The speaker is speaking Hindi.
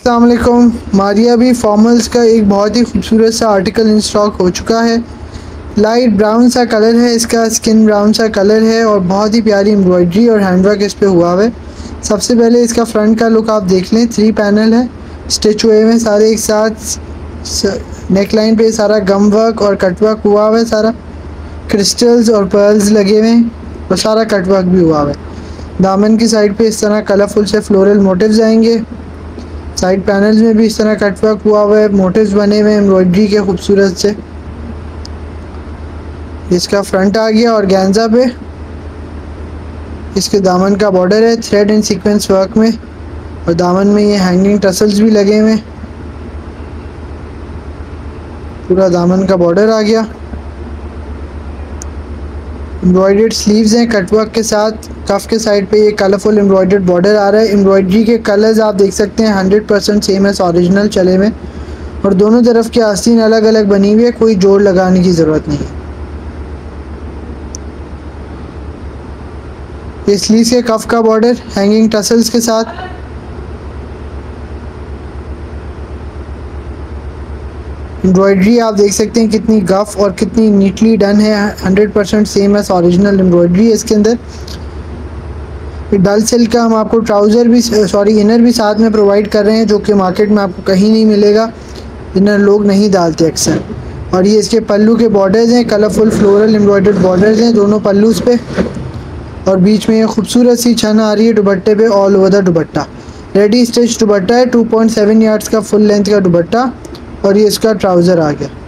अस्सलाम वालेकुम। मारिया भी फॉर्मल्स का एक बहुत ही खूबसूरत सा आर्टिकल इन स्टॉक हो चुका है। लाइट ब्राउन सा कलर है, इसका स्किन ब्राउन सा कलर है और बहुत ही प्यारी एम्ब्रॉयडरी और हैंडवर्क इस पे हुआ है। सबसे पहले इसका फ्रंट का लुक आप देख लें। 3 पैनल है, स्टिच हुए हैं सारे एक साथ। नेक लाइन पे सारा गम वर्क और कटवर्क हुआ है, सारा क्रिस्टल्स और पर्ल्स लगे हुए हैं और सारा कटवर्क भी हुआ है। दामन की साइड पे इस तरह कलरफुल से फ्लोरल मोटिव्स आएंगे। साइड पैनल्स में भी इस तरह कटवर्क हुआ है, मोटिव्स बने हुए एम्ब्रॉयडरी के खूबसूरत से। इसका फ्रंट आ गया और ऑर्गेन्जा पे इसके दामन का बॉर्डर है थ्रेड एंड सीक्वेंस वर्क में, और दामन में ये हैंगिंग टसल्स भी लगे हुए। पूरा दामन का बॉर्डर आ गया। एम्ब्रॉयडर्ड स्लीव्स हैं कटवर्क के साथ। कफ के साइड पे ये कलरफुल एम्ब्रॉयडर्ड बॉर्डर आ रहा है। एम्ब्रॉयडरी के कलर्स आप देख सकते हैं 100% सेम एस ओरिजिनल चले में, और दोनों तरफ की आस्तीन अलग अलग बनी हुई है, कोई जोड़ लगाने की ज़रूरत नहीं है। ये स्लीव्स के कफ का बॉर्डर हैंगिंग टसल्स के साथ। एम्ब्रॉयडरी आप देख सकते हैं कितनी गफ और कितनी नीटली डन है। 100% सेम एस ओरिजिनल एम्ब्रॉयडरी है इसके अंदर। डल सिल्क का हम आपको ट्राउज़र भी इनर भी साथ में प्रोवाइड कर रहे हैं, जो कि मार्केट में आपको कहीं नहीं मिलेगा। इनर लोग नहीं डालते अक्सर। और ये इसके पल्लू के बॉर्डर्स हैं, कलरफुल फ्लोरल एम्ब्रॉयडर्ड बॉर्डर्स हैं दोनों पल्लूस पे, और बीच में ये खूबसूरत सी छन आ रही है दुपट्टे पे all over the dupatta. Ready stitch dupatta है, 2.7 यार्ड्स का फुल लेंथ का दुपट्टा, और ये इसका ट्राउज़र आ गया।